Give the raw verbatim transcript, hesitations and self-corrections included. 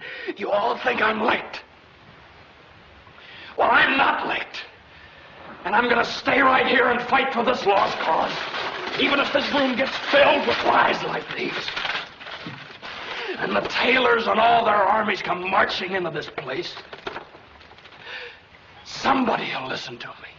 You all think I'm late. Well, I'm not late. And I'm going to stay right here and fight for this lost cause, even if this room gets filled with lies like these. And the Taylors and all their armies come marching into this place. Somebody will listen to me.